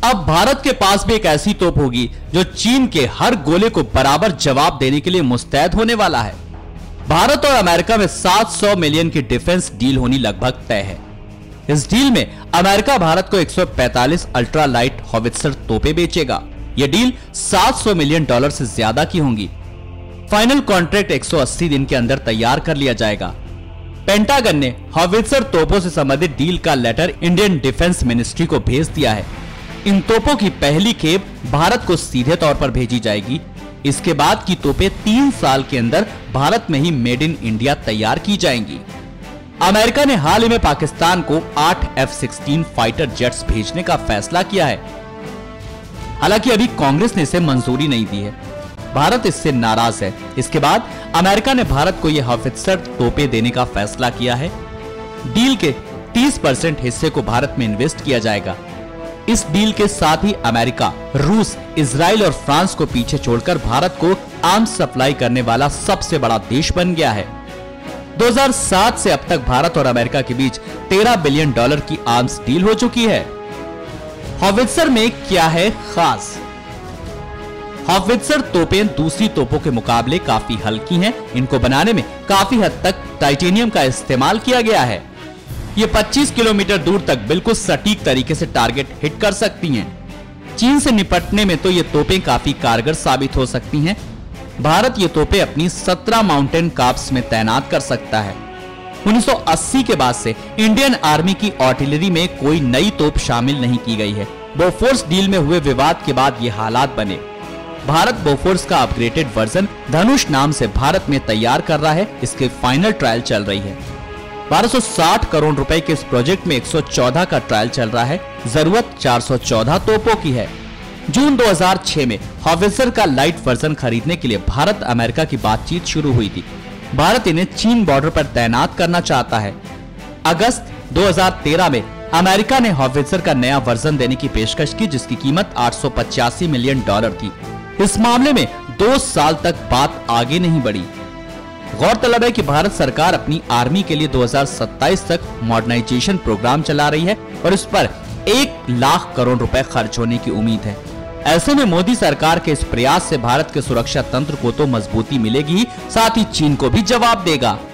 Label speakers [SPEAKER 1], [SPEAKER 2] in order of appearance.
[SPEAKER 1] अब भारत के पास भी एक ऐसी तोप होगी जो चीन के हर गोले को बराबर जवाब देने के लिए मुस्तैद होने वाला है। भारत और अमेरिका में 700 मिलियन की डिफेंस डील होनी लगभग तय है। इस डील में अमेरिका भारत को 145 अल्ट्रा लाइट हॉवित्जर तोपें बेचेगा। यह डील $700 मिलियन से ज्यादा की होंगी। फाइनल कॉन्ट्रैक्ट 180 दिन के अंदर तैयार कर लिया जाएगा। पेंटागन ने हॉवित्जर तोपों से संबंधित डील का लेटर इंडियन डिफेंस मिनिस्ट्री को भेज दिया है। इन तोपों की पहली खेप भारत को सीधे तौर पर भेजी जाएगी। इसके बाद की तोपें 3 साल के अंदर भारत में ही मेड इन इंडिया तैयार की जाएंगी। अमेरिका ने हाल ही में पाकिस्तान को 8 F-16 फाइटर जेट्स भेजने का फैसला किया है। हालांकि अभी कांग्रेस ने इसे मंजूरी नहीं दी है। भारत इससे नाराज है। इसके बाद अमेरिका ने भारत को यह हॉवित्जर तोपें देने का फैसला किया है। डील के 30% हिस्से को भारत में इन्वेस्ट किया जाएगा। इस डील के साथ ही अमेरिका, रूस, इजराइल और फ्रांस को पीछे छोड़कर भारत को आर्म्स सप्लाई करने वाला सबसे बड़ा देश बन गया है। 2007 से अब तक भारत और अमेरिका के बीच $13 बिलियन की आर्म्स डील हो चुकी है। हॉवित्जर में क्या है खास? हॉवित्जर तोपें दूसरी तोपों के मुकाबले काफी हल्की हैं। इनको बनाने में काफी हद तक टाइटेनियम का इस्तेमाल किया गया है। ये 25 किलोमीटर दूर तक बिल्कुल सटीक तरीके से टारगेट हिट कर सकती हैं। चीन से निपटने में तो ये तोपें काफी कारगर साबित हो सकती हैं। भारत ये तोपें अपनी 17 माउंटेन कार्प्स में तैनात कर सकता है। 1980 के बाद से इंडियन आर्मी की आर्टिलरी में कोई नई तोप शामिल नहीं की गई है। बोफोर्स डील में हुए विवाद के बाद ये हालात बने। भारत बोफोर्स का अपग्रेडेड वर्जन धनुष नाम से भारत में तैयार कर रहा है। इसके फाइनल ट्रायल चल रही है। 1260 करोड़ रुपए के इस प्रोजेक्ट में 114 का ट्रायल चल रहा है। जरूरत 414 तोपों की है। जून 2006 में हॉवित्जर का लाइट वर्जन खरीदने के लिए भारत अमेरिका की बातचीत शुरू हुई थी। भारत इन्हें चीन बॉर्डर पर तैनात करना चाहता है। अगस्त 2013 में अमेरिका ने हॉवित्जर का नया वर्जन देने की पेशकश की, जिसकी कीमत $885 मिलियन थी। इस मामले में 2 साल तक बात आगे नहीं बढ़ी। गौरतलब है कि भारत सरकार अपनी आर्मी के लिए 2027 तक मॉडर्नाइजेशन प्रोग्राम चला रही है और इस पर 1 लाख करोड़ रुपए खर्च होने की उम्मीद है। ऐसे में मोदी सरकार के इस प्रयास से भारत के सुरक्षा तंत्र को तो मजबूती मिलेगी ही, साथ ही चीन को भी जवाब देगा।